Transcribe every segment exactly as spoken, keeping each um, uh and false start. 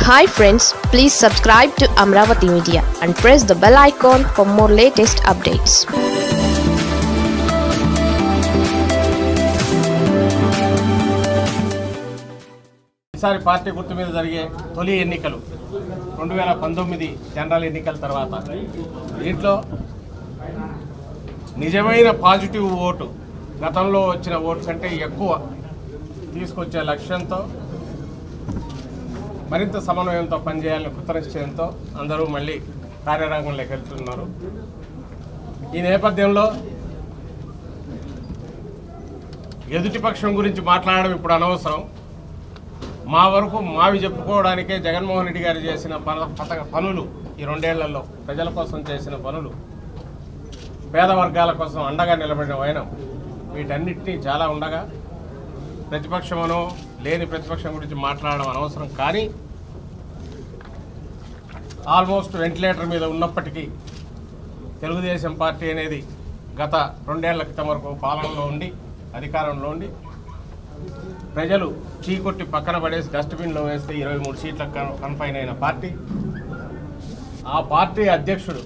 Hi friends, please subscribe to Amravati Media and press the bell icon for more latest updates. ఈసారి party గుర్తు మీద జరిగే తొలి ఎన్నికలు రెండు వేల పంతొమ్మిది జనరల్ ఎన్నికల తర్వాత దీంట్లో నిజమైన పాజిటివ్ ఓటు గతంలో వచ్చిన ఓటు కంటే ఎక్కువ తీసుకొచ్చే లక్ష్యంతో మరింత సమన్వయంతో పనిచేయాలని కృతనిశ్చయంతో అందరూ మళ్ళీ కార్యరంగంలోకి వెళ్తున్నారు. ఈ నేపథ్యంలో ఎదుటి పక్షం గురించి మాట్లాడడం ఇప్పుడు అనవసరం. మా వరకు మావి చెప్పుకోవడానికే జగన్మోహన్ రెడ్డి గారు చేసిన పథక పనులు, ఈ రెండేళ్లలో ప్రజల కోసం చేసిన పనులు, పేద వర్గాల కోసం అండగా నిలబడిన వైనం, వీటన్నిటినీ చాలా ఉండగా ప్రతిపక్షమనో లేని ప్రతిపక్షం గురించి మాట్లాడడం అనవసరం. కానీ ఆల్మోస్ట్ వెంటిలేటర్ మీద ఉన్నప్పటికీ తెలుగుదేశం పార్టీ అనేది గత రెండేళ్ల క్రితం వరకు పాలనలో ఉండి అధికారంలో ఉండి ప్రజలు చీకొట్టి పక్కన పడేసి డస్ట్బిన్లో వేస్తే ఇరవై మూడు సీట్లకు కన్ఫైన్ అయిన పార్టీ. ఆ పార్టీ అధ్యక్షుడు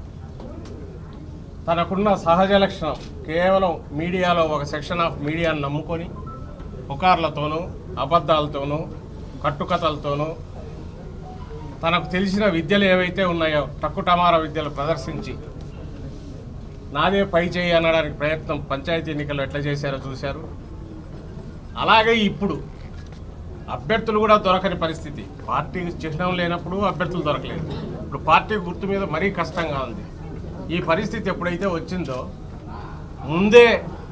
తనకున్న సహజ లక్షణం కేవలం మీడియాలో ఒక సెక్షన్ ఆఫ్ మీడియాను నమ్ముకొని పుకార్లతోనూ అబద్ధాలతోనూ కట్టుకథలతోనూ తనకు తెలిసిన విద్యలు ఏవైతే ఉన్నాయో టక్కుటమార విద్యలు ప్రదర్శించి నాదే పై చేయి అనడానికి ప్రయత్నం పంచాయతీ ఎన్నికల్లో ఎట్లా చేశారో చూశారు. అలాగే ఇప్పుడు అభ్యర్థులు కూడా దొరకని పరిస్థితి. పార్టీకి చిహ్నం లేనప్పుడు అభ్యర్థులు దొరకలేదు. ఇప్పుడు పార్టీ గుర్తు మీద మరీ కష్టంగా ఉంది. ఈ పరిస్థితి ఎప్పుడైతే వచ్చిందో ముందే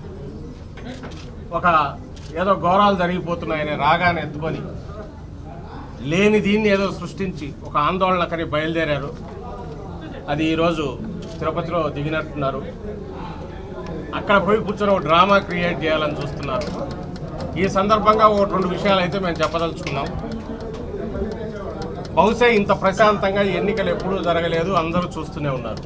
ఒక ఏదో ఘోరాలు జరిగిపోతున్నాయని రాగానే ఎత్తుకొని లేని దీన్ని ఏదో సృష్టించి ఒక ఆందోళనకని బయలుదేరారు. అది ఈరోజు తిరుపతిలో దిగినట్టున్నారు. అక్కడ పోయి కూర్చొని ఒక డ్రామా క్రియేట్ చేయాలని చూస్తున్నారు. ఈ సందర్భంగా ఒక రెండు విషయాలు అయితే మేము చెప్పదలుచుకున్నాం. బహుశా ఇంత ప్రశాంతంగా ఎన్నికలు ఎప్పుడూ జరగలేదు, అందరూ చూస్తూనే ఉన్నారు.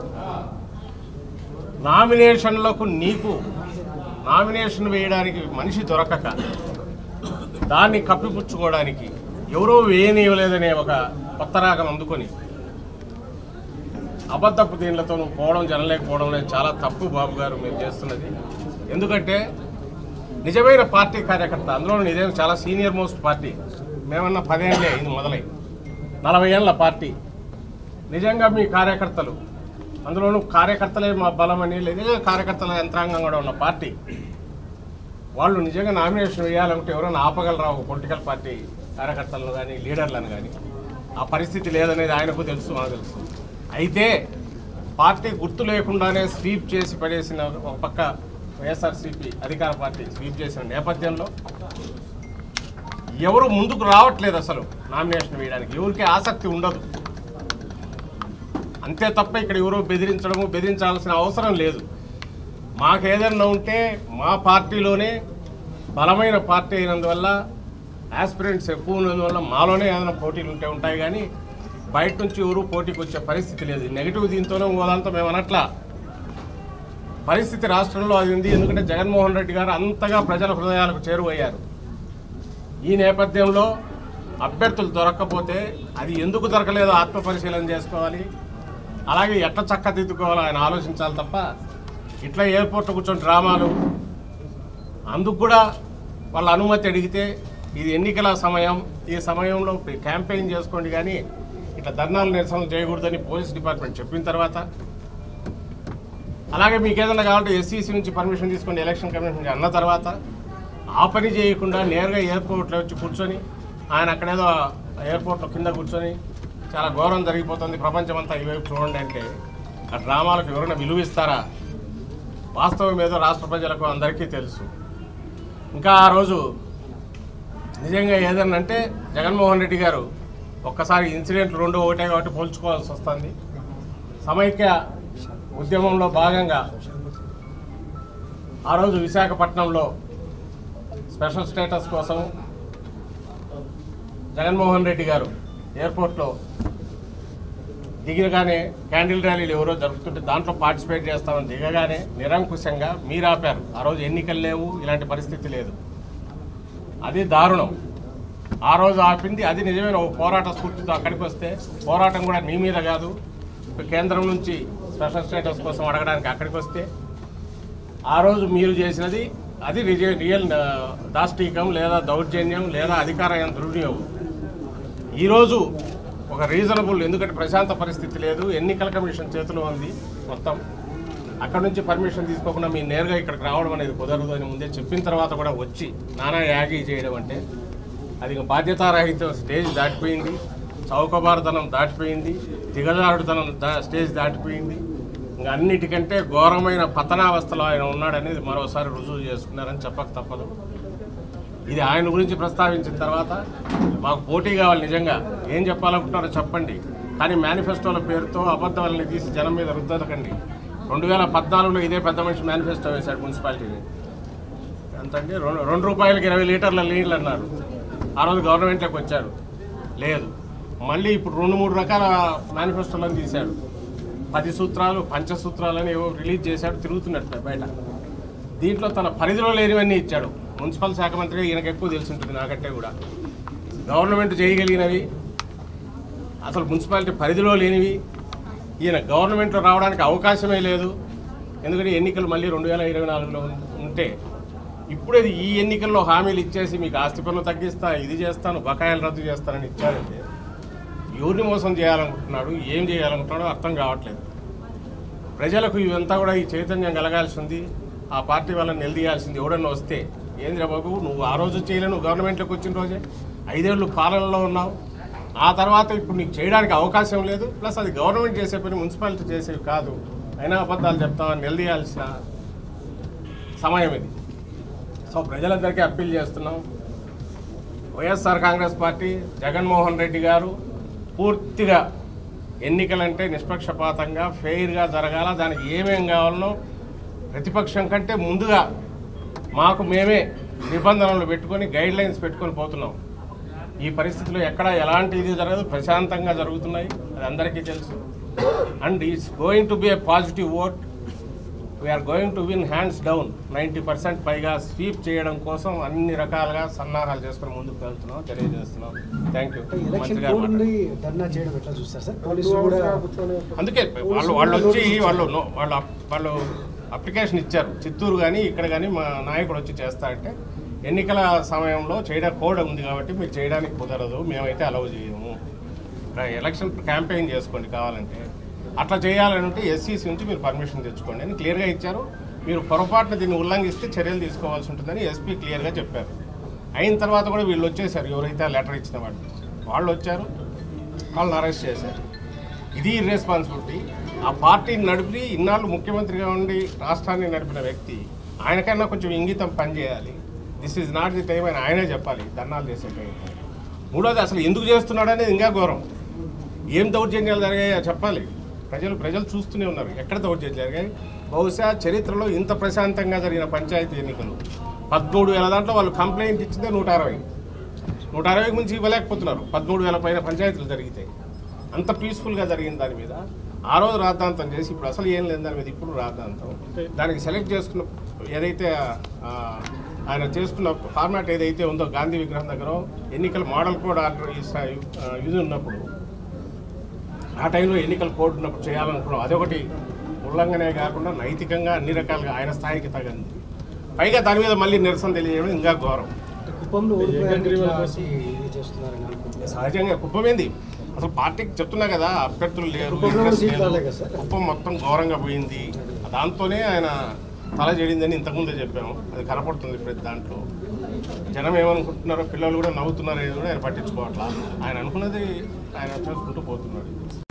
నామినేషన్లకు నీకు నామినేషన్ వేయడానికి మనిషి దొరకక దాన్ని కప్పిపుచ్చుకోవడానికి ఎవరో వేయనివ్వలేదనే ఒక కొత్త రాగం అందుకొని అబద్ధపు దీనిలతో నువ్వు పోవడం జరగలేకపోవడం అనేది చాలా తప్పు బాబు గారు మీరు చేస్తున్నది. ఎందుకంటే నిజమైన పార్టీ కార్యకర్త, అందులో ఇదేం చాలా సీనియర్ మోస్ట్ పార్టీ. మేమన్నా పదేళ్ళే ఇది మొదలై నలభై ఏళ్ళ పార్టీ. నిజంగా మీ కార్యకర్తలు, అందులోనూ కార్యకర్తలే మా బలమని లేదా కార్యకర్తల యంత్రాంగం కూడా ఉన్న పార్టీ, వాళ్ళు నిజంగా నామినేషన్ వేయాలంటే ఎవరైనా ఆపగలరా ఒక పొలిటికల్ పార్టీ కార్యకర్తలను కానీ లీడర్లను కానీ? ఆ పరిస్థితి లేదనేది ఆయనకు తెలుసు, మనకు తెలుసు. అయితే పార్టీ గుర్తు లేకుండానే స్వీప్ చేసి పడేసిన ఒక పక్క వైఎస్ఆర్సీపీ అధికార పార్టీ స్వీప్ చేసిన నేపథ్యంలో ఎవరు ముందుకు రావట్లేదు. అసలు నామినేషన్ వేయడానికి ఎవరికి ఆసక్తి ఉండదు. అంతే తప్ప ఇక్కడ ఎవరో బెదిరించడము బెదిరించాల్సిన అవసరం లేదు. మాకు ఏదైనా ఉంటే మా పార్టీలోనే బలమైన పార్టీ అయినందువల్ల, ఆస్పిరెంట్స్ ఎక్కువ ఉన్నందువల్ల మాలోనే ఏదైనా పోటీలు ఉంటే ఉంటాయి. కానీ బయట నుంచి ఎవరు పోటీకి వచ్చే పరిస్థితి లేదు. నెగిటివ్ దీంతోనే ఓదంతా మేము అనట్లా. పరిస్థితి రాష్ట్రంలో అది ఉంది. ఎందుకంటే జగన్మోహన్ రెడ్డి గారు అంతగా ప్రజల హృదయాలకు చేరువయ్యారు. ఈ నేపథ్యంలో అభ్యర్థులు దొరక్కపోతే అది ఎందుకు దొరకలేదో ఆత్మపరిశీలన చేసుకోవాలి. అలాగే ఎట్లా చక్కదిద్దుకోవాలో ఆయన ఆలోచించాలి తప్ప ఇట్లా ఎయిర్పోర్ట్లో కూర్చొని డ్రామాలు, అందుకు కూడా వాళ్ళ అనుమతి అడిగితే ఇది ఎన్నికల సమయం, ఈ సమయంలో క్యాంపెయిన్ చేసుకోండి కానీ ఇట్లా ధర్నాలు నిరసనలు చేయకూడదని పోలీస్ డిపార్ట్మెంట్ చెప్పిన తర్వాత, అలాగే మీకు ఏదైనా కావాలంటే ఎస్సీసీ నుంచి పర్మిషన్ తీసుకోండి ఎలక్షన్ కమిషన్ అన్న తర్వాత, ఆ పని చేయకుండా నేరుగా ఎయిర్పోర్ట్లో వచ్చి కూర్చొని ఆయన అక్కడేదో ఎయిర్పోర్ట్లో కింద కూర్చొని చాలా ఘోరం జరిగిపోతుంది, ప్రపంచం అంతా ఇవేపు చూడండి అంటే ఆ డ్రామాలకు ఎవరైనా విలువిస్తారా? వాస్తవం ఏదో రాష్ట్ర ప్రజలకు అందరికీ తెలుసు. ఇంకా ఆ రోజు నిజంగా ఏదన్నా అంటే జగన్మోహన్ రెడ్డి గారు ఒక్కసారి ఇన్సిడెంట్లు రెండు ఒకటే కాబట్టి పోల్చుకోవాల్సి వస్తుంది. సమైక్య ఉద్యమంలో భాగంగా ఆ రోజు విశాఖపట్నంలో స్పెషల్ స్టేటస్ కోసం జగన్మోహన్ రెడ్డి గారు ఎయిర్పోర్ట్లో దిగగానే క్యాండిల్ ర్యాలీలు ఎవరో జరుగుతుంటే దాంట్లో పార్టిసిపేట్ చేస్తామని దిగగానే నిరంకుశంగా మీరు ఆపారు. ఆ రోజు ఎన్నికలు లేవు, ఇలాంటి పరిస్థితి లేదు. అది దారుణం. ఆ రోజు ఆపింది అది నిజమైన ఒక పోరాట స్ఫూర్తితో అక్కడికి వస్తే, పోరాటం కూడా మీ మీద కాదు, కేంద్రం నుంచి స్పెషల్ స్టేటస్ కోసం అడగడానికి అక్కడికి వస్తే, ఆ రోజు మీరు చేసినది అది రిజ- రియల్ దాష్టీకం లేదా దౌర్జన్యం లేదా అధికార దుర్వినియోగం. ఈరోజు ఒక రీజనబుల్, ఎందుకంటే ప్రశాంత పరిస్థితి లేదు, ఎన్నికల కమిషన్ చేతిలో ఉంది మొత్తం. అక్కడ నుంచి పర్మిషన్ తీసుకోకుండా మీరు నేరుగా ఇక్కడికి రావడం అనేది కుదరదు అని ముందే చెప్పిన తర్వాత కూడా వచ్చి నానా యాగి చేయడం అంటే అది ఇంకా బాధ్యతారహిత స్టేజ్ దాటిపోయింది, చౌకబారుతనం దాటిపోయింది, దిగజారుడుతనం దా స్టేజ్ దాటిపోయింది. ఇంకా అన్నిటికంటే ఘోరమైన పతనావస్థలో ఆయన ఉన్నాడనేది మరోసారి రుజువు చేసుకున్నారని చెప్పక తప్పదు. ఇది ఆయన గురించి ప్రస్తావించిన తర్వాత మాకు పోటీ కావాలి, నిజంగా ఏం చెప్పాలనుకుంటున్నారో చెప్పండి, కానీ మేనిఫెస్టోల పేరుతో అబద్ధాలని తీసి జనం మీద రుద్దకండి. రెండు వేల పద్నాలుగులో ఇదే పెద్ద మనిషి మేనిఫెస్టో వేశాడు మున్సిపాలిటీని, ఎంతంటే రెండు రెండు రూపాయలకి ఇరవై లీటర్ల నీళ్ళు అన్నారు. ఆ రోజు గవర్నమెంట్లోకి వచ్చారు, లేదు. మళ్ళీ ఇప్పుడు రెండు మూడు రకాల మేనిఫెస్టోలను తీశాడు, పది సూత్రాలు పంచసూత్రాలు అని ఏవో రిలీజ్ చేశాడు, తిరుగుతున్నట్టు బయట. దీంట్లో తన పరిధిలో లేనివన్నీ ఇచ్చాడు. మున్సిపల్ శాఖ మంత్రి ఈయనకు ఎక్కువ తెలిసి ఉంటుంది నాకంటే కూడా. గవర్నమెంట్ చేయగలిగినవి అసలు మున్సిపాలిటీ పరిధిలో లేనివి ఈయన గవర్నమెంట్లో రావడానికి అవకాశమే లేదు. ఎందుకంటే ఎన్నికలు మళ్ళీ రెండు వేల ఇరవై నాలుగులో ఉంటే ఇప్పుడే ఈ ఎన్నికల్లో హామీలు ఇచ్చేసి మీకు ఆస్తి పన్ను తగ్గిస్తా, ఇది చేస్తాను, బకాయిలు రద్దు చేస్తానని ఇచ్చారంటే ఎవరిని మోసం చేయాలనుకుంటున్నాడు, ఏం చేయాలనుకుంటున్నాడో అర్థం కావట్లేదు. ప్రజలకు ఇవంతా కూడా ఈ చైతన్యం కలగాల్సి ఉంది. ఆ పార్టీ వాళ్ళని నిలదీయాల్సింది. ఎవడన్నా వస్తే ఏంద్ర బాబు నువ్వు ఆ రోజు చేయలేను, గవర్నమెంట్లోకి వచ్చిన రోజే ఐదేళ్ళు పాలనలో ఉన్నావు, ఆ తర్వాత ఇప్పుడు నీకు చేయడానికి అవకాశం లేదు, ప్లస్ అది గవర్నమెంట్ చేసే పని మున్సిపాలిటీ చేసేవి కాదు, అయినా అబద్ధాలు చెప్తామని నిలదీయాల్సిన సమయం ఇది. సో ప్రజలందరికీ అప్పీల్ చేస్తున్నాం, వైఎస్ఆర్ కాంగ్రెస్ పార్టీ జగన్మోహన్ రెడ్డి గారు పూర్తిగా ఎన్నికలంటే నిష్పక్షపాతంగా ఫెయిర్గా జరగాల, దానికి ఏమేం కావాలనో ప్రతిపక్షం కంటే ముందుగా మాకు మేమే నిబంధనలు పెట్టుకొని గైడ్ లైన్స్ పెట్టుకొని పోతున్నాం. ఈ పరిస్థితిలో ఎక్కడ ఎలాంటి ఇది జరగదు, ప్రశాంతంగా జరుగుతున్నాయి, అది అందరికీ తెలుసు. And it's going to be a positive vote. We're going to win hands down. Ninety percent పైగా స్వీప్ చేయడం కోసం అన్ని రకాలుగా సన్నాహాలు చేసుకుని ముందుకు వెళ్తున్నాం, తెలియజేస్తున్నాం. Thank you. అందుకే వాళ్ళు వాళ్ళు వచ్చి వాళ్ళు వాళ్ళు వాళ్ళు అప్లికేషన్ ఇచ్చారు చిత్తూరు కానీ ఇక్కడ కానీ మా నాయకుడు వచ్చి చేస్తా అంటే ఎన్నికల సమయంలో చేయడం కోడ్ ఉంది కాబట్టి మీరు చేయడానికి కుదరదు, మేమైతే అలౌ చేయము, ఎలక్షన్ క్యాంపెయిన్ చేసుకోండి కావాలంటే, అట్లా చేయాలంటే ఎస్సీసీ నుంచి మీరు పర్మిషన్ తెచ్చుకోండి అని క్లియర్గా ఇచ్చారు. మీరు పొరపాటున దీన్ని ఉల్లంఘిస్తే చర్యలు తీసుకోవాల్సి ఉంటుందని ఎస్పీ క్లియర్గా చెప్పారు. అయిన తర్వాత కూడా వీళ్ళు వచ్చేసారు, ఎవరైతే ఆ లెటర్ ఇచ్చిన వాళ్ళు వాళ్ళు వచ్చారు, వాళ్ళని అరెస్ట్ చేశారు. ఇది ఇర్రెస్పాన్సిబిలిటీ. ఆ పార్టీని నడిపి ఇన్నాళ్ళు ముఖ్యమంత్రిగా ఉండి రాష్ట్రాన్ని నడిపిన వ్యక్తి, ఆయనకైనా కొంచెం ఇంగితం పనిచేయాలి. This is not the time అని ఆయనే చెప్పాలి ధర్నాలు చేసే టైం. మూడోది అసలు ఎందుకు చేస్తున్నాడు అనేది ఇంకా ఘోరం. ఏం దౌర్జన్యాలు జరిగాయో చెప్పాలి. ప్రజలు ప్రజలు చూస్తూనే ఉన్నారు ఎక్కడ దౌర్జన్యాలు జరిగాయి. బహుశా చరిత్రలో ఇంత ప్రశాంతంగా జరిగిన పంచాయతీ ఎన్నికలు పదమూడు వేల దాంట్లో వాళ్ళు కంప్లైంట్ ఇచ్చిందే నూట అరవై నూట అరవైకి మించి ఇవ్వలేకపోతున్నారు. పదమూడు వేల పైన పంచాయతీలు జరిగితే అంత పీస్ఫుల్గా జరిగిన దాని మీద ఆ రోజు రాద్ధాంతం చేసి ఇప్పుడు అసలు ఏం లేదు దాని మీద ఇప్పుడు రాద్ధాంతం. దానికి సెలెక్ట్ చేసుకున్న ఏదైతే ఆయన చేసుకున్న ఫార్మాట్ ఏదైతే ఉందో గాంధీ విగ్రహం దగ్గర ఎన్నికల మోడల్ కోడ్ ఆర్డర్ ఇది ఉన్నప్పుడు ఆ టైంలో ఎన్నికల కోడ్ ఉన్నప్పుడు చేయాలనుకున్నాం. అదొకటి ఉల్లంఘనే కాకుండా నైతికంగా అన్ని రకాలుగా ఆయన స్థాయికి తగింది. పైగా దాని మీద మళ్ళీ నిరసన తెలియజేయడం ఇంకా ఘోరం. సహజంగా కుప్పం ఏంది అసలు పార్టీకి చెప్తున్నా కదా, అభ్యర్థులు లేరు, కుప్పం మొత్తం ఘోరంగా పోయింది. దాంతోనే ఆయన తల చెడిందని ఇంతకుముందే చెప్పాము, అది కనపడుతుంది ప్రతి దాంట్లో. జనం ఏమనుకుంటున్నారో, పిల్లలు కూడా నవ్వుతున్నారో కూడా ఆయన పట్టించుకోవట్లా. ఆయన అనుకున్నది ఆయన చేసుకుంటూ పోతున్నాడు.